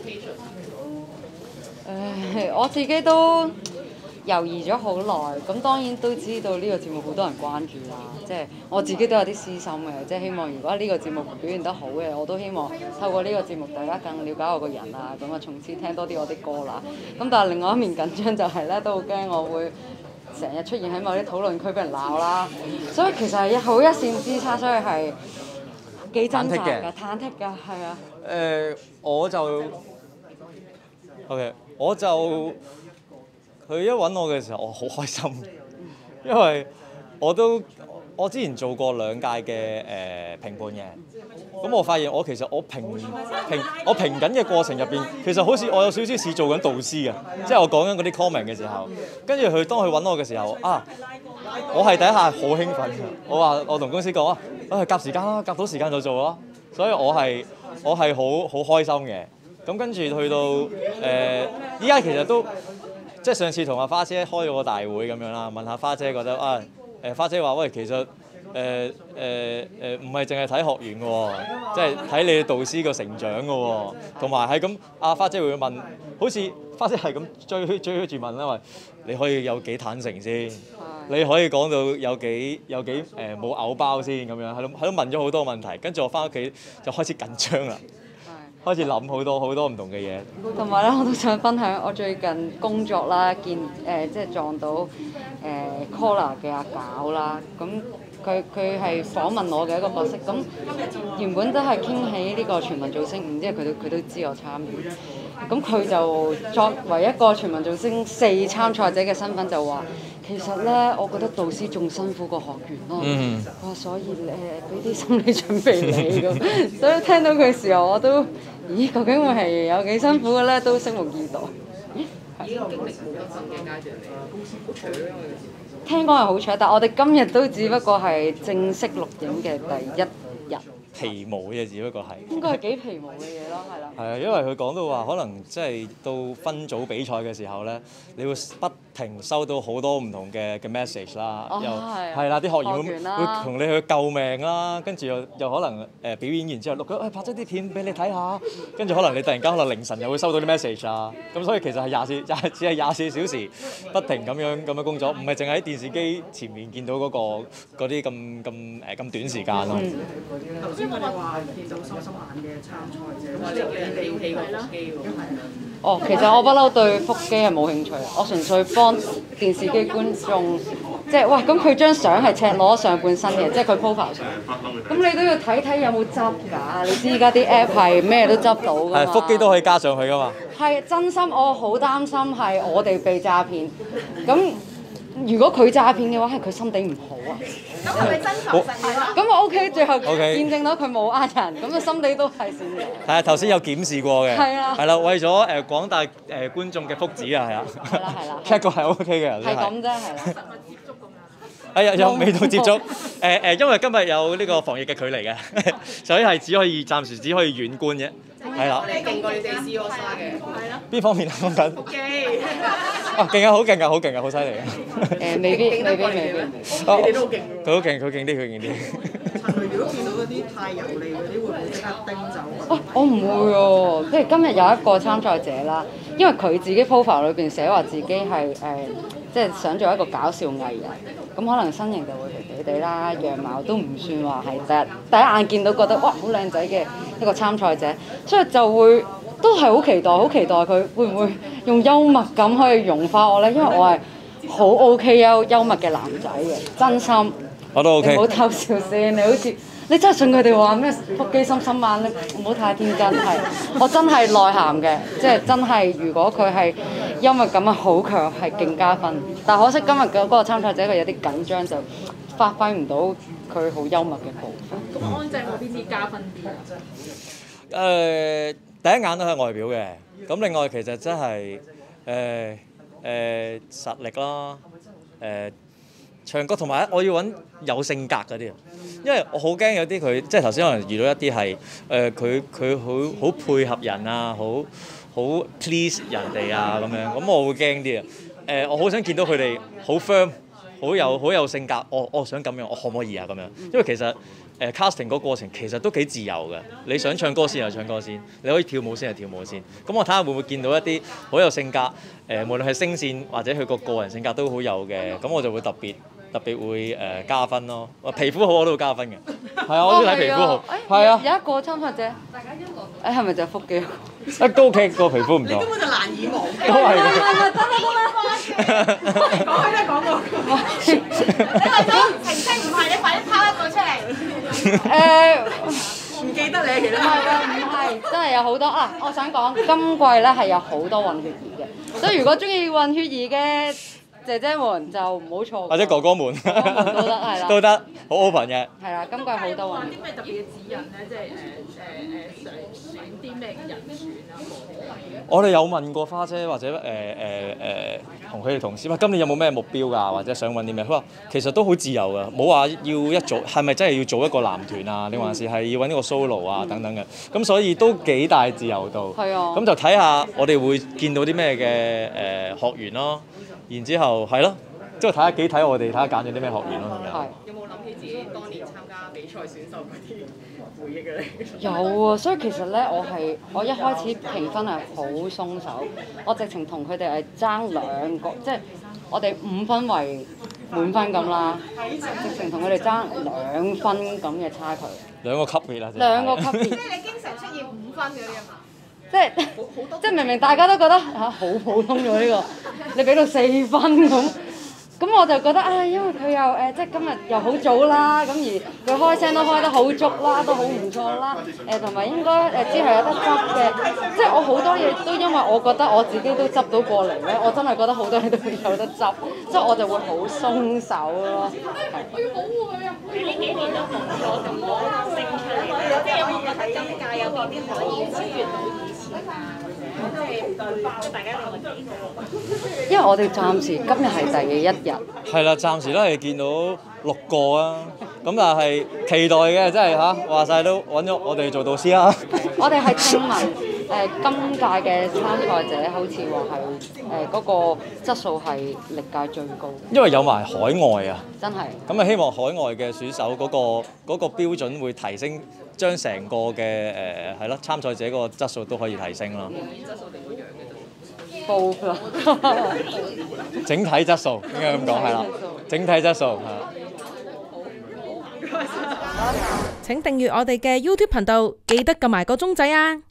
我自己都猶豫咗好耐，咁當然都知道呢個節目好多人關注啦，即係我自己都有啲私心嘅，即係希望如果呢個節目表現得好嘅，我都希望透過呢個節目大家更了解我個人啊，咁啊從此聽多啲我啲歌啦。咁但係另外一面緊張就係咧，都好驚我會成日出現喺某啲討論區俾人鬧啦，所以其實係好一線之差，所以係幾掙扎㗎，忐忑㗎，係啊。 我就 OK， 佢一揾我嘅時候，我好開心，因為我之前做過2屆嘅評判嘅，咁我發現其實我評緊嘅過程入邊，其實好似我有少少似做緊導師嘅，即係我講緊嗰啲 comment 嘅時候，跟住當佢揾我嘅時候我係第一下好興奮嘅，我同公司講夾時間啦，夾到時間就做咯，所以我係好開心嘅。咁跟住去到依家其實都即係上次同阿花姐開咗個大會咁樣啦，問下花姐覺得花姐話喂，其實唔係淨係睇學員嘅喎，即係睇你導師個成長嘅喎，同埋係咁花姐會問，好似花姐係咁追住問啦，喂，你可以有幾坦誠先？你可以講到有幾冇嘔包先咁樣，喺度問咗好多問題，跟住我翻屋企就開始緊張啦。開始諗好多唔同嘅嘢， 同埋咧，我都想分享我最近工作啦，即係撞到Collar 嘅阿搞啦，咁佢係訪問我嘅一個角色，咁原本都係傾起呢個全民造星5，即係佢都知我參與，咁佢就作為一個全民造星4參賽者嘅身份就話，其實咧，我覺得導師仲辛苦過學員咯，所以俾啲心理準備你咁，所以聽到佢嘅時候我都，咦，究竟會係有幾辛苦嘅咧？都拭目以待。呢個經歷冇得分嘅階段嚟，公司好長啊！聽講係好長，但係我哋今日都只不過係正式錄影嘅第1日。 皮毛嘅只不過係。應該係幾皮毛嘅嘢咯，係啦。 係啊，因為佢講到話，可能即係到分組比賽嘅時候咧，你會不停收到好多唔同嘅 message 啦，又係啦，啲學員會同你去救命啦，跟住又可能表演完之後錄咗拍咗啲片俾你睇下，跟住可能你突然間可能凌晨又會收到啲 message 啊，咁所以其實係只係24小時不停咁樣工作，唔係淨係喺電視機前面見到嗰啲咁短時間咯。 頭先我哋話見到收心眼嘅參賽者，話你撩起個腹肌喎。 其實我不嬲對腹肌係冇興趣，我純粹幫電視機觀眾，即係喂，咁佢張相係赤裸上半身嘅，即係佢 profile 相，咁你都要睇睇有冇執㗎，你知而家啲 app 係咩都執到㗎嘛。 係腹肌都可以加上去㗎嘛。係真心，我好擔心係我哋被詐騙，咁。如果佢詐騙嘅話，係佢心地唔好啊！ 咁係咪真材實料啊？ 咁我 OK， 最後見證到佢冇呃人，咁佢心地都係善良。 係啊，頭先有檢視過嘅。 係啊。 係啦，為咗廣大觀眾嘅福祉啊，係啊。 係啦。 check 過係 OK 嘅。 係咁啫，係啦。 實物接觸咁樣。 係啊，有味道接觸。因為今日有呢個防疫嘅距離嘅，所以係暫時只可以遠觀啫。係啦。 你勁過你哋 C O 沙嘅。係咯。 邊方面啊？講緊。 腹肌。 勁啊！好勁啊！好勁啊！好犀利啊！ 未必。 你哋都好勁喎。 佢勁啲。 陳雷，如果見到嗰啲太油膩嗰啲，會唔會即刻叮走？ 我唔會喎，即係今日有一個參賽者啦，因為佢自己 profile 裏邊寫話自己係即係想做一個搞笑藝人，咁可能身形就會肥肥地啦，樣貌都唔算話係第一眼見到覺得哇好靚仔嘅一個參賽者，所以就會都係好期待佢會唔會用幽默感可以融化我咧，因為我係好 OK 幽默嘅男仔嘅，真心。 我都 OK。 你唔好偷笑先，你真係信佢哋話咩腹肌心心眼咧？唔好太天真，係我真係內涵嘅，即係真係如果佢係幽默感好強，係勁加分。但可惜今日嘅嗰個參賽者佢有啲緊張，就發揮唔到佢好幽默嘅部分。 咁安靜嗰邊啲加分啲啊？ 第一眼都係外表嘅，咁另外其實真係實力啦，唱歌同埋我要揾有性格嗰啲，因為我好驚有啲佢即係頭先可能遇到一啲係佢好配合人啊，好 please 人哋啊咁樣，咁我會驚啲啊。我好想見到佢哋好 firm，好有性格，我想咁樣，我可唔可以啊咁樣？因為其實 casting 嗰過程其實都幾自由嘅，你想唱歌先就唱歌先，你可以跳舞先就跳舞先。咁我睇下會唔會見到一啲好有性格，無論係聲線或者佢個人性格都好有嘅，咁我就會特別會加分咯。皮膚好我都會加分嘅，係啊，我中意睇皮膚好，係啊。 有一個參賽者，係咪就係腹肌？ 都 OK，個皮膚唔錯。 你根本就難以忘記。 都係嘅。 講開都係講過。 你為咗澄清唔係，你快啲拋一個出嚟。 唔記得你其實。 唔係，真係有好多啊！我想講今季咧係有好多混血兒嘅，所以如果中意混血兒嘅姐姐們就唔好錯， 或者哥哥們都得係啦， 都得，好 open 嘅。 係啦，今季好多混血。 啲咩特別嘅指引咧？即係想選啲咩人選啊？ 我哋有問過花姐或者同佢哋同事，今年有冇咩目標㗎？或者想揾啲咩？佢話其實都好自由㗎，冇話要一組，係咪真係要做一個男團啊？定還是係要揾一個 solo 啊等等嘅？咁所以都幾大自由度。 係啊。 咁就睇下我哋會見到啲咩嘅學員咯，然之後係咯，即係睇下幾睇我哋睇下揀咗啲咩學員咯。 係。 有冇諗起自己當年參加比賽選手嗰啲回憶啊？ 有啊，所以其實咧，我一開始評分係好鬆手，我直情同佢哋係爭2個，即係我哋5分為滿分咁啦，直情同佢哋爭2分咁嘅差距。 2個級別啦。 2個級別。 即係你經常出現5分嗰啲啊嘛？ 即係明明大家都覺得好普通咗呢個，你俾到4分咁我就覺得因為佢又即係今日又好早啦，咁而佢開聲都開得好足啦，都好唔錯啦，同埋應該之後有得執嘅，即係我好多嘢都因為我覺得我自己都執到過嚟咧，我真係覺得好多嘢都有得執，所以我就會好鬆手咯。我要保護佢啊！ 你呢幾年都動咗咁多星出嚟，即係有冇覺得今屆有邊啲可以超越到以前啊？即係大家都會幾好。 因為我哋暫時今日係第1日。 係啦，暫時都係見到6個啊，咁但係期待嘅，真係話晒都揾咗我哋做導師啦。 我哋係聽聞今屆嘅參賽者好似話係嗰個質素係歷屆最高。 因為有埋海外啊， 真係。 咁啊希望海外嘅選手嗰個標準會提升，將成個嘅係咯參賽者個質素都可以提升啦。 高啦， 整體質素應該咁講係啦，整體質素係。 請訂閱我哋嘅 YouTube 頻道，記得撳埋個鐘仔啊！